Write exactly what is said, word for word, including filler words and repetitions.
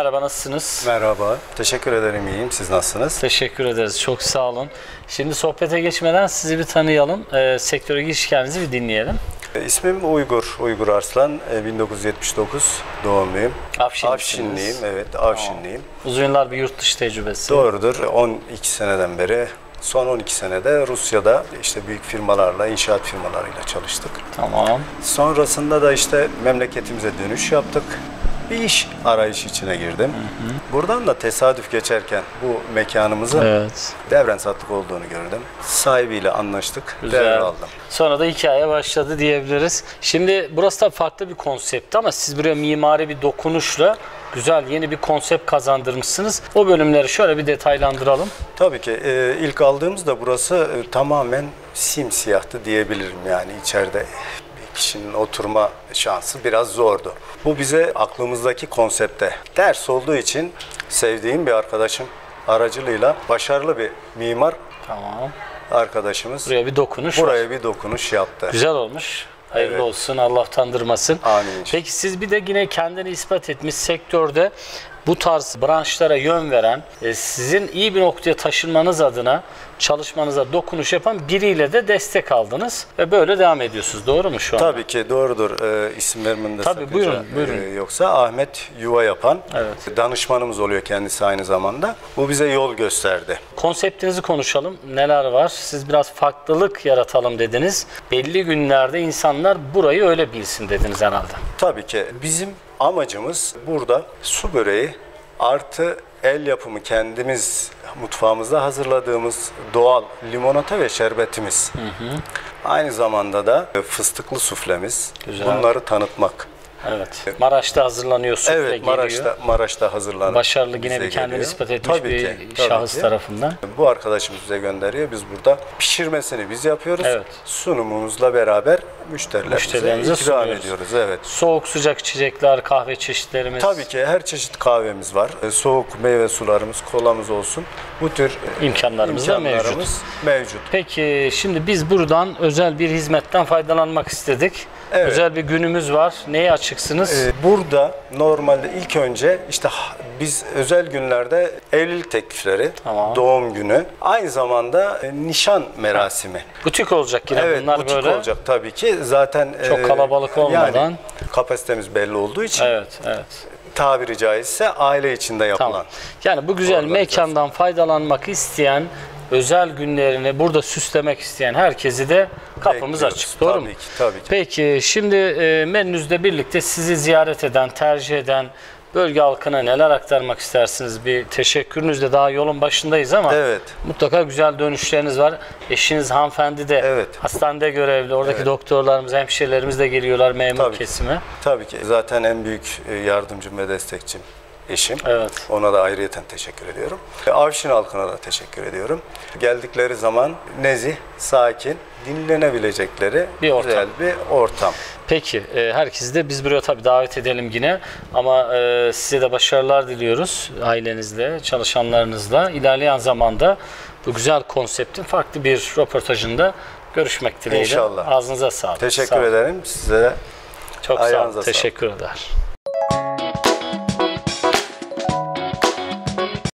merhaba, nasılsınız? Merhaba, teşekkür ederim, iyiyim. Siz nasılsınız? Teşekkür ederiz, çok sağ olun. Şimdi sohbete geçmeden sizi bir tanıyalım, e, sektöre giriş hikayenizi bir dinleyelim. E, ismim Uygur, Uygur Arslan, e, bin dokuz yüz yetmiş dokuz doğumluyum. Afşinlisiniz. Afşinliyim, evet, Afşinliyim. Uzun yıllar bir yurt dışı tecrübesi. Doğrudur, on iki seneden beri, son on iki senede Rusya'da işte büyük firmalarla, inşaat firmalarıyla çalıştık. Tamam. Sonrasında da işte memleketimize dönüş yaptık. Bir iş arayış içine girdim. Hı hı. Buradan da tesadüf geçerken bu mekanımızın evet. devren sattık olduğunu gördüm. Sahibiyle anlaştık, Güzel. devraldım. Sonra da hikaye başladı diyebiliriz. Şimdi burası da farklı bir konsept ama siz buraya mimari bir dokunuşla güzel yeni bir konsept kazandırmışsınız. O bölümleri şöyle bir detaylandıralım. Tabii ki e, ilk aldığımızda burası e, tamamen simsiyahtı diyebilirim, yani içeride kişinin oturma şansı biraz zordu. Bu bize aklımızdaki konsepte ders olduğu için sevdiğim bir arkadaşım aracılığıyla başarılı bir mimar tamam. arkadaşımız buraya bir dokunuş buraya var. bir dokunuş yaptı. Güzel olmuş. Hayırlı evet. olsun, Allah utandırmasın. Amin. Peki siz bir de yine kendini ispat etmiş sektörde bu tarz branşlara yön veren, sizin iyi bir noktaya taşınmanız adına çalışmanıza dokunuş yapan biriyle de destek aldınız ve böyle devam ediyorsunuz. Doğru mu şu an? Tabii ki doğrudur. E, isim vermemde Tabii, buyurun, buyurun. E, yoksa Ahmet Yuva Yapan evet. danışmanımız oluyor kendisi aynı zamanda. Bu bize yol gösterdi. Konseptinizi konuşalım. Neler var? Siz biraz farklılık yaratalım dediniz. Belli günlerde insanlar burayı öyle bilsin dediniz herhalde. Tabii ki. Bizim amacımız burada su böreği artı el yapımı kendimiz mutfağımızda hazırladığımız doğal limonata ve şerbetimiz. Hı hı. Aynı zamanda da fıstıklı suflemiz. Güzel. Bunları tanıtmak. Evet. Maraş'ta hazırlanıyor, sufle evet, geliyor. Maraş'ta, Maraş'ta hazırlanıyor. Başarılı yine bir kendini ispat etmiş tabii bir ki, şahıs ki. tarafından. Bu arkadaşımız bize gönderiyor. Biz burada pişirmesini biz yapıyoruz. Evet. Sunumumuzla beraber müşterilerimize ikram sunuyoruz. ediyoruz. Evet. Soğuk sıcak içecekler, kahve çeşitlerimiz. Tabii ki her çeşit kahvemiz var. Soğuk meyve sularımız, kolamız olsun. Bu tür imkanlarımız, imkanlarımız da mevcut. mevcut. Peki şimdi biz buradan özel bir hizmetten faydalanmak istedik. Evet. Özel bir günümüz var. Neye açıksınız? Ee, burada normalde ilk önce işte biz özel günlerde evlilik teklifleri, tamam. doğum günü, aynı zamanda e, nişan merasimi. Butik olacak yine evet, bunlar butik böyle. Evet olacak tabii ki. Zaten çok kalabalık olmadan. Yani kapasitemiz belli olduğu için. Evet, evet. Tabiri caizse aile içinde yapılan. Tamam. Yani bu güzel mekandan faydalanmak isteyen, özel günlerini burada süslemek isteyen herkesi de kapımız Bekliyoruz. açık. Doğru tabii mu? Ki, tabii ki. Peki şimdi e, menünüzle birlikte sizi ziyaret eden, tercih eden bölge halkına neler aktarmak istersiniz? Bir teşekkürünüzle daha yolun başındayız ama evet. mutlaka güzel dönüşleriniz var. Eşiniz hanımefendi de evet. hastanede görevli. Oradaki evet. doktorlarımız, hemşirelerimiz de geliyorlar memur tabii kesime. Ki. Tabii ki. Zaten en büyük yardımcım ve destekçim eşim. Evet. Ona da ayrıyeten teşekkür ediyorum. Avşin halkına da teşekkür ediyorum. Geldikleri zaman nezih, sakin, dinlenebilecekleri bir ortam. güzel bir ortam. Peki, e, herkesi de biz buraya tabii davet edelim yine ama e, size de başarılar diliyoruz ailenizle, çalışanlarınızla. İlerleyen zamanda bu güzel konseptin farklı bir röportajında görüşmek dileğiyle. İnşallah. Ağzınıza sağlık. Teşekkür sağ ederim size. Çok sağ olun. Teşekkür eder.